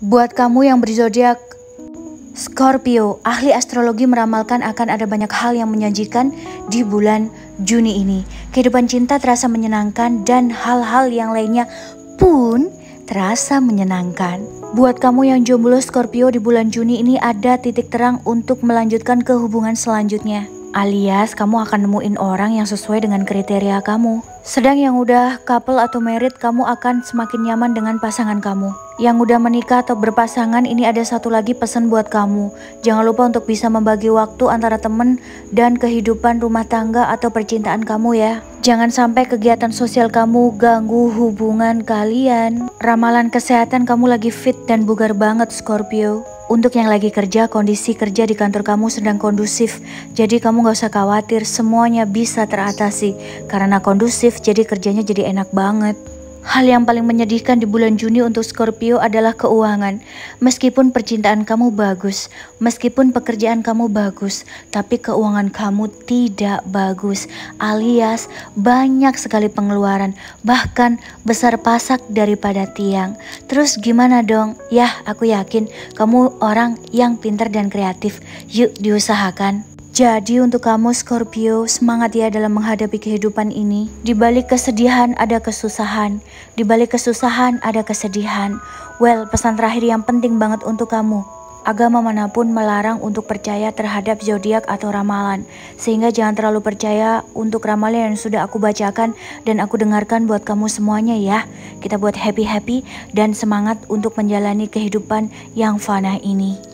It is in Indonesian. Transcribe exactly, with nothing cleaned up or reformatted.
Buat kamu yang berzodiak Scorpio, ahli astrologi meramalkan akan ada banyak hal yang menyajikan di bulan Juni ini. Kehidupan cinta terasa menyenangkan dan hal-hal yang lainnya pun terasa menyenangkan. Buat kamu yang jomblo Scorpio, di bulan Juni ini ada titik terang untuk melanjutkan ke hubungan selanjutnya. Alias kamu akan nemuin orang yang sesuai dengan kriteria kamu. Sedang yang udah couple atau married, kamu akan semakin nyaman dengan pasangan kamu. Yang udah menikah atau berpasangan, ini ada satu lagi pesan buat kamu. Jangan lupa untuk bisa membagi waktu antara temen dan kehidupan rumah tangga atau percintaan kamu ya. Jangan sampai kegiatan sosial kamu ganggu hubungan kalian. Ramalan kesehatan, kamu lagi fit dan bugar banget Scorpio. Untuk yang lagi kerja, kondisi kerja di kantor kamu sedang kondusif. Jadi kamu gak usah khawatir, semuanya bisa teratasi. Karena kondusif, jadi kerjanya jadi enak banget. Hal yang paling menyedihkan di bulan Juni untuk Scorpio adalah keuangan. Meskipun percintaan kamu bagus, meskipun pekerjaan kamu bagus, tapi keuangan kamu tidak bagus. Alias banyak sekali pengeluaran, bahkan besar pasak daripada tiang. Terus gimana dong? Yah, aku yakin kamu orang yang pintar dan kreatif. Yuk diusahakan. Jadi untuk kamu Scorpio, semangat ya dalam menghadapi kehidupan ini. Di balik kesedihan ada kesusahan, di balik kesusahan ada kesedihan. Well, pesan terakhir yang penting banget untuk kamu. Agama manapun melarang untuk percaya terhadap zodiak atau ramalan. Sehingga jangan terlalu percaya untuk ramalan yang sudah aku bacakan dan aku dengarkan buat kamu semuanya ya. Kita buat happy-happy dan semangat untuk menjalani kehidupan yang fana ini.